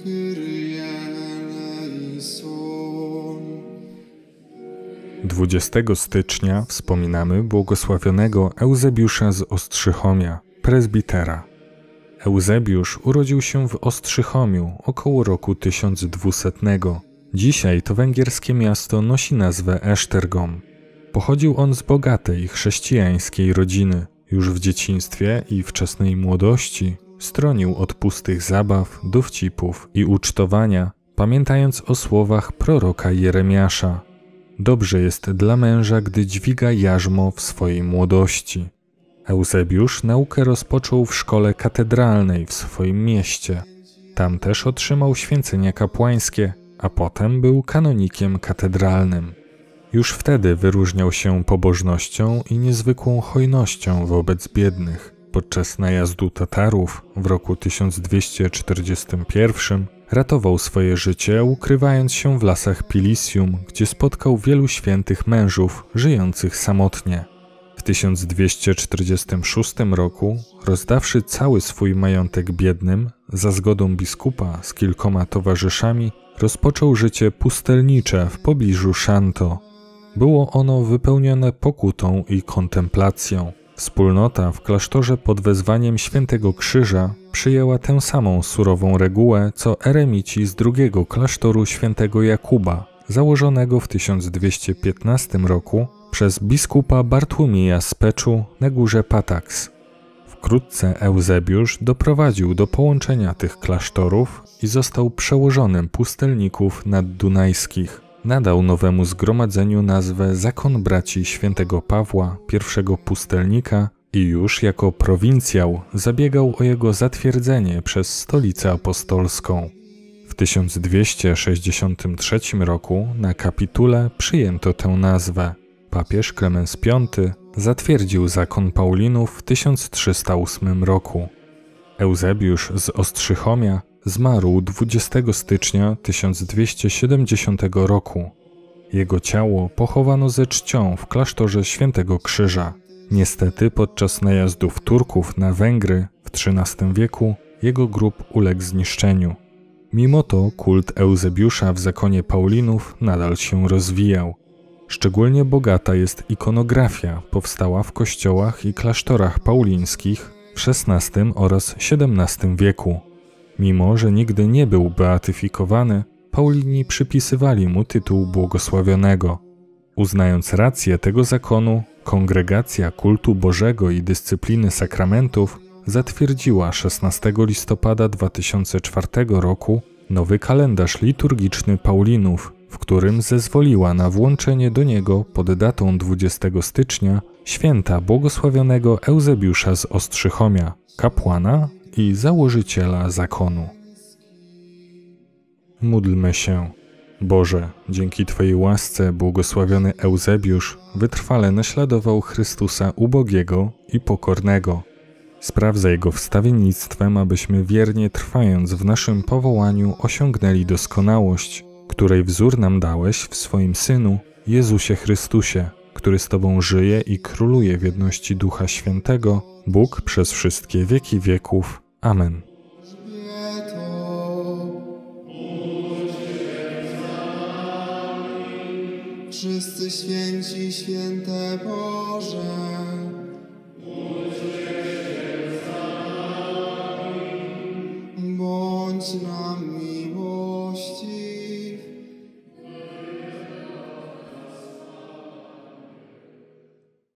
Dwudziestego stycznia wspominamy błogosławionego Eusebiusza z Ostrzychomia, prezbitera. Eusebiusz urodził się w Ostrzychomiu około roku 1200. Dzisiaj to węgierskie miasto nosi nazwę Esztergom. Pochodził on z bogatej chrześcijańskiej rodziny. Już w dzieciństwie i wczesnej młodości stronił od pustych zabaw, dowcipów i ucztowania, pamiętając o słowach proroka Jeremiasza. Dobrze jest dla męża, gdy dźwiga jarzmo w swojej młodości. Eusebiusz naukę rozpoczął w szkole katedralnej w swoim mieście. Tam też otrzymał święcenia kapłańskie, a potem był kanonikiem katedralnym. Już wtedy wyróżniał się pobożnością i niezwykłą hojnością wobec biednych. Podczas najazdu Tatarów w roku 1241 ratował swoje życie, ukrywając się w lasach Pilisium, gdzie spotkał wielu świętych mężów żyjących samotnie. W 1246 roku, rozdawszy cały swój majątek biednym, za zgodą biskupa z kilkoma towarzyszami, rozpoczął życie pustelnicze w pobliżu Szanto. Było ono wypełnione pokutą i kontemplacją. Wspólnota w klasztorze pod wezwaniem Świętego Krzyża przyjęła tę samą surową regułę, co eremici z drugiego klasztoru Świętego Jakuba, założonego w 1215 roku przez biskupa Bartłomieja z Peczu na górze Pataks. Wkrótce Eusebiusz doprowadził do połączenia tych klasztorów i został przełożonym pustelników naddunajskich. Nadał nowemu zgromadzeniu nazwę Zakon Braci Świętego Pawła, pierwszego pustelnika, i już jako prowincjał zabiegał o jego zatwierdzenie przez Stolicę Apostolską. W 1263 roku na kapitule przyjęto tę nazwę. Papież Klemens V zatwierdził zakon Paulinów w 1308 roku. Eusebiusz z Ostrzychomia zmarł 20 stycznia 1270 roku. Jego ciało pochowano ze czcią w klasztorze Świętego Krzyża. Niestety podczas najazdów Turków na Węgry w XIII wieku jego grób uległ zniszczeniu. Mimo to kult Eusebiusza w zakonie Paulinów nadal się rozwijał. Szczególnie bogata jest ikonografia powstała w kościołach i klasztorach paulińskich w XVI oraz XVII wieku. Mimo że nigdy nie był beatyfikowany, Paulini przypisywali mu tytuł błogosławionego. Uznając rację tego zakonu, Kongregacja Kultu Bożego i Dyscypliny Sakramentów zatwierdziła 16 listopada 2004 roku nowy kalendarz liturgiczny Paulinów, w którym zezwoliła na włączenie do niego pod datą 20 stycznia święta błogosławionego Eusebiusza z Ostrzychomia, kapłana i założyciela zakonu. Módlmy się. Boże, dzięki Twojej łasce błogosławiony Eusebiusz wytrwale naśladował Chrystusa ubogiego i pokornego. Spraw za Jego wstawiennictwem, abyśmy wiernie trwając w naszym powołaniu osiągnęli doskonałość, której wzór nam dałeś w swoim Synu, Jezusie Chrystusie, który z Tobą żyje i króluje w jedności Ducha Świętego, Bóg przez wszystkie wieki wieków. Amen. Wszyscy święci, święte Boże, bądź na